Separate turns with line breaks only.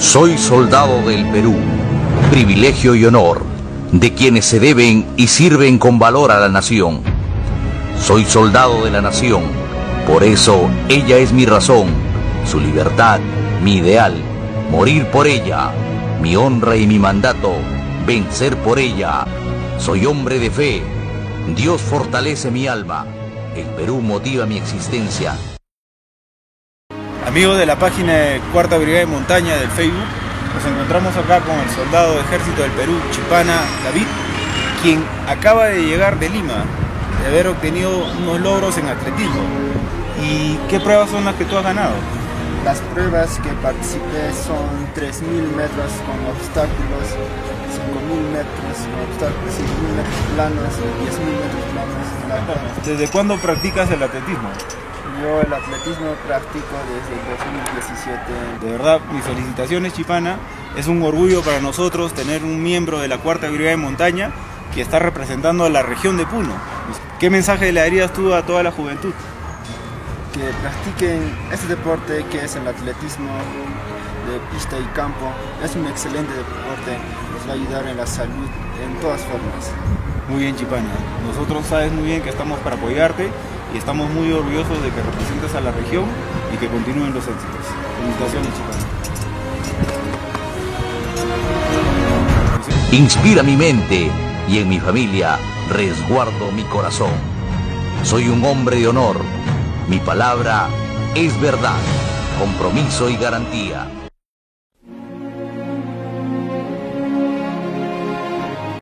Soy soldado del Perú, privilegio y honor de quienes se deben y sirven con valor a la nación. Soy soldado de la nación, por eso ella es mi razón, su libertad, mi ideal, morir por ella, mi honra y mi mandato, vencer por ella. Soy hombre de fe, Dios fortalece mi alma, el Perú motiva mi existencia.
Amigos de la página de Cuarta Brigada de Montaña del Facebook, nos encontramos acá con el soldado de Ejército del Perú, Chipana David, quien acaba de llegar de Lima, de haber obtenido unos logros en atletismo. ¿Y qué pruebas son las que tú has ganado?
Las pruebas que participé son 3.000 metros con obstáculos, 5.000 metros con obstáculos, 5.000 metros planos y 10.000 metros planos.
¿Desde cuándo practicas el atletismo?
Yo el atletismo practico desde el 2017.
De verdad, mis felicitaciones, Chipana. Es un orgullo para nosotros tener un miembro de la Cuarta Brigada de Montaña que está representando a la región de Puno. ¿Qué mensaje le darías tú a toda la juventud?
Que practiquen este deporte que es el atletismo de pista y campo. Es un excelente deporte, nos va a ayudar en la salud en todas formas.
Muy bien, Chipana. Nosotros sabes muy bien que estamos para apoyarte y estamos muy orgullosos de que representes a la región y que continúen los éxitos. Felicitaciones, Chipana.
Inspira mi mente y en mi familia resguardo mi corazón. Soy un hombre de honor. Mi palabra es verdad, compromiso y garantía.